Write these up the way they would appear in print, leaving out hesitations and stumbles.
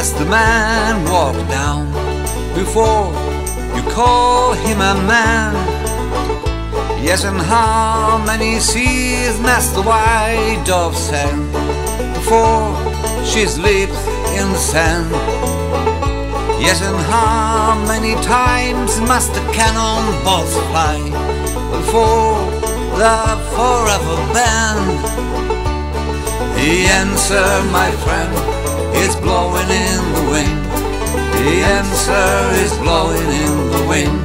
must the man walk down before you call him a man? Yes, and how many seas must the white dove sail before she sleeps in the sand? Yes, and how many times must the cannonballs fly before they're forever banned? The answer, my friend, is blowing in the wind. The answer is blowing in the wind.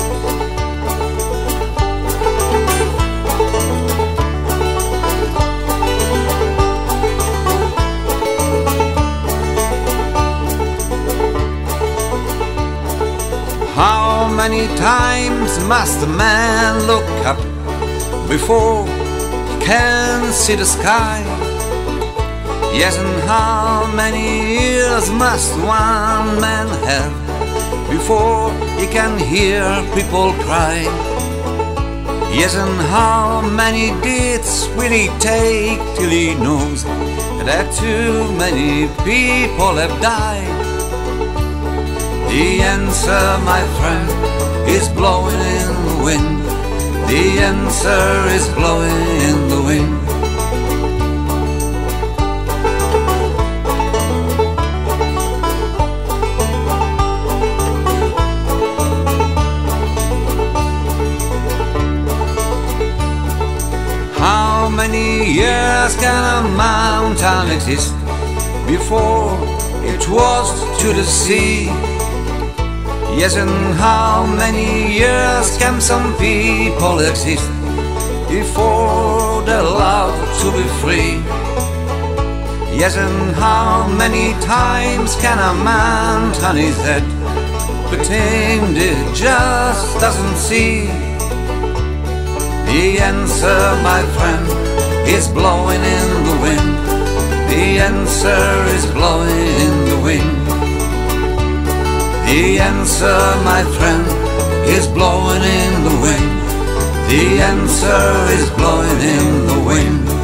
How many times must a man look up before he can see the sky? Yes, and how many years must one man have before he can hear people cry? Yes, and how many deeds will he take till he knows that too many people have died? The answer, my friend, is blowing in the wind. The answer is blowing in the wind. How many years can a mountain exist before it was to the sea? Yes, and how many years can some people exist before they're allowed to be free? Yes, and how many times can a man turn his head, pretend it just doesn't see? The answer, my friend, is blowing in the wind. The answer is blowing in the wind. The answer, my friend, is blowing in the wind. The answer is blowing in the wind.